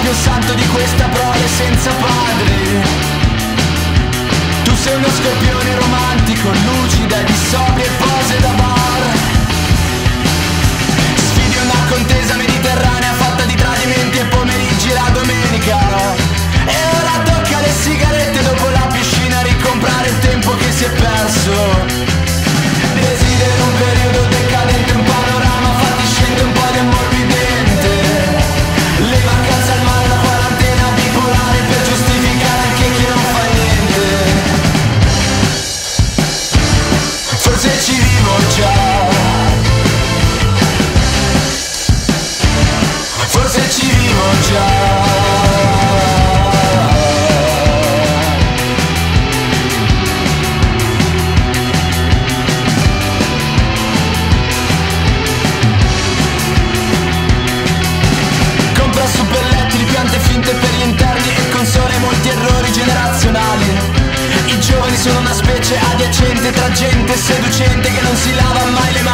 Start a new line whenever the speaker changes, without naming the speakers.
più santo di questa prole senza padri. Tu sei uno scorpione romantico, lucida di sobrie pose da bar. Sfidi una contesa mediterranea fatta di tradimenti e pomeriggi la domenica. E ora tocca le sigarette dopo la piscina, ricomprare il tempo che si è perso. Desidero un periodo decadente, un panorama fatiscente, un po' di ammorbidente. Le vacanze al mare, la quarantena bipolare per giustificare anche chi non fa niente. Forse ci vivo già, forse ci vivo già. Finte per gli interni e con sole molti errori generazionali. I giovani sono una specie adiacente tra gente seducente che non si lava mai le mani.